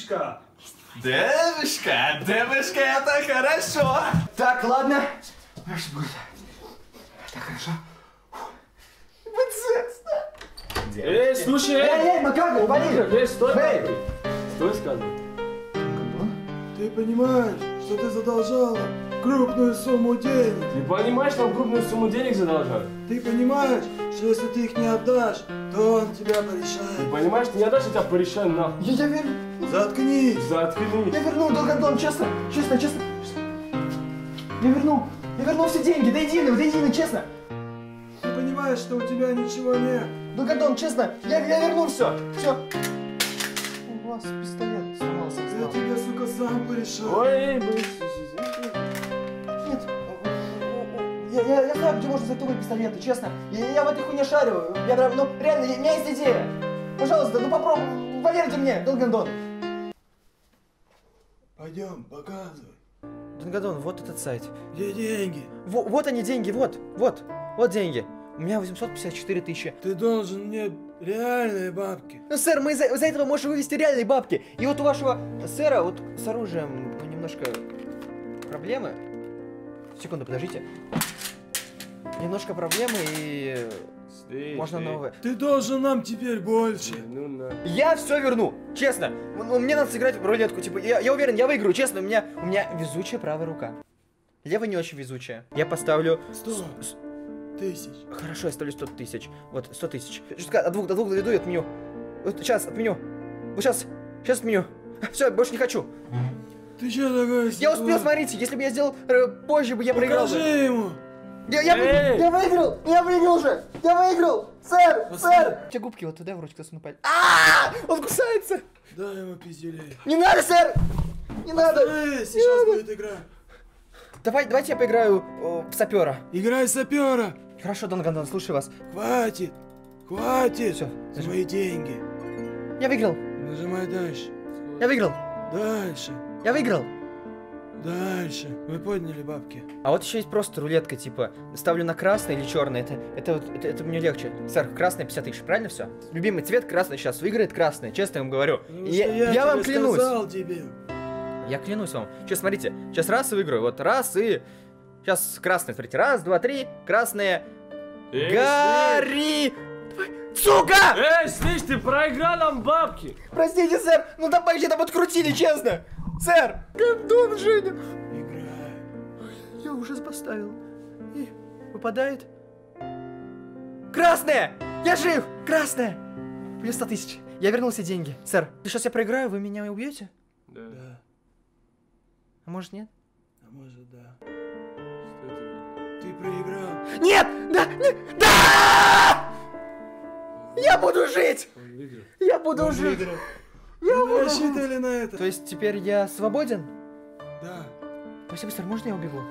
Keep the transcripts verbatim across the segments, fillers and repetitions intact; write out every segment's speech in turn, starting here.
девушка. Девушка, девушка, это хорошо. Так, ладно. Значит, будет. Так, хорошо. Вот секс, да? Эй, слушай! Эй, эй, Макар, вали! Эй, стой! Эй! Стой, сказал. Ты понимаешь, что ты задолжала крупную сумму денег? Ты понимаешь, что он крупную сумму денег задолжал? Ты понимаешь, что если ты их не отдашь, то он тебя Ты порешает? понимаешь, что не отдашь, я тебя порешаю нахуй. Я, я верну. Заткнись! Заткнись. Я вернул долгодон, честно. Честно, честно. Я вернул. Я вернул все деньги. До единого, до единого, честно. Ты понимаешь, что у тебя ничего нет? Долгодон, честно. Я, я вернул все. Все. У вас пистолет сломался. Я тебе, сука, сам порешаю. Ой, эй, блин. Нет. Я, я, я знаю, где можно затумать пистолеты, честно. Я, я в этой хуйне шарю. Я прям, ну, реально, я- у меня есть идея. Пожалуйста, ну попробуй. Поверьте мне, Долгодон. Пойдем, показывай. Долгодон, вот этот сайт. Где деньги? Во- вот они деньги, вот, вот, вот деньги. У меня восемьсот пятьдесят четыре тысячи. Ты должен мне реальные бабки. Ну, сэр, мы из-за из-за этого можем вывести реальные бабки. И вот у вашего сэра, вот с оружием, ну, немножко проблемы. Секунду, подождите. Немножко проблемы и Эй, можно эй. новое. Ты должен нам теперь больше. Ну на. Я все верну, честно. Ну, мне надо сыграть в рулетку, типа, я, я уверен, я выиграю, честно. У меня, у меня везучая правая рука. Левая не очень везучая. Я поставлю... Сто с- тысяч. Хорошо, я ставлю сто тысяч. Вот, сто тысяч. Сейчас от двух до двух доведу и отменю. Вот сейчас отменю. Вот сейчас, сейчас отменю. Все, больше не хочу. Ты че такой? Я успел, смотрите, если бы я сделал э, позже, бы я проиграл. бы. Покажи ему. Я, я, Эй! вы- я выиграл! Я выиграл уже! Я выиграл! Сэр! Посмотри. Сэр! У тебя губки вот туда в ручку засуну палец. А! Он кусается! Дай ему пиздюлей. Не надо, сэр! Не надо! Эй, сейчас будет игра. Давай, давайте я поиграю э, в сапера. Играй сапера. Хорошо, Дон Гондон, слушаю вас. Хватит. Хватит. Всё, За мои деньги. Я выиграл! Нажимай дальше. Я выиграл! Дальше. Я выиграл! Дальше. Вы подняли бабки. А вот еще есть просто рулетка, типа, ставлю на красный или черный, это, это, вот, это, это мне легче. Сэр, красный пятьдесят тысяч, правильно все? Любимый цвет красный сейчас, выиграет красный, честно я вам говорю. Потому И что я, я, я вам тебе клянусь. сказал тебе. Я клянусь вам. Сейчас смотрите, сейчас раз и выиграю, вот раз и... Сейчас красный, смотрите, раз, два, три, красные. Эй, Гори! Давай. Сука! Эй, слышь, ты проиграл нам бабки. Простите, сэр, ну там вообще там открутили, честно. Сэр, Гондон, Женя. Играй. Я ужас поставил. И выпадает. Красная! Я жив! Красная! Плюс сто тысяч. Я вернул все деньги. Сэр, сейчас я проиграю, вы меня убьете? Да. Да. А может нет? А может да. Что это? Ты проиграл. Нет! Да! Нет! Да! Я буду жить! Он выиграл. Я буду Он жить! выиграл. Я Мы буду жить! рассчитывали на это. То есть теперь я свободен? Да. Спасибо, сэр, можно я убегу?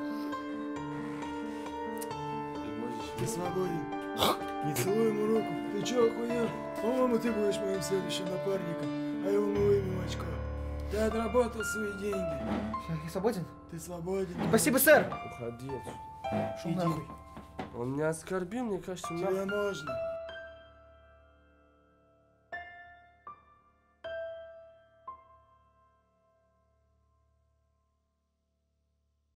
Ты можешь. Ты свободен. Не целуй ему руку. Ты чё, охуел? По-моему, ты будешь моим следующим напарником, а его мы вымем очко. Ты отработал свои деньги. Я свободен? Ты свободен. Спасибо, сэр! Уходи отсюда. Шел Иди. нахуй. Он меня оскорбил, мне кажется, Тебе нахуй. можно.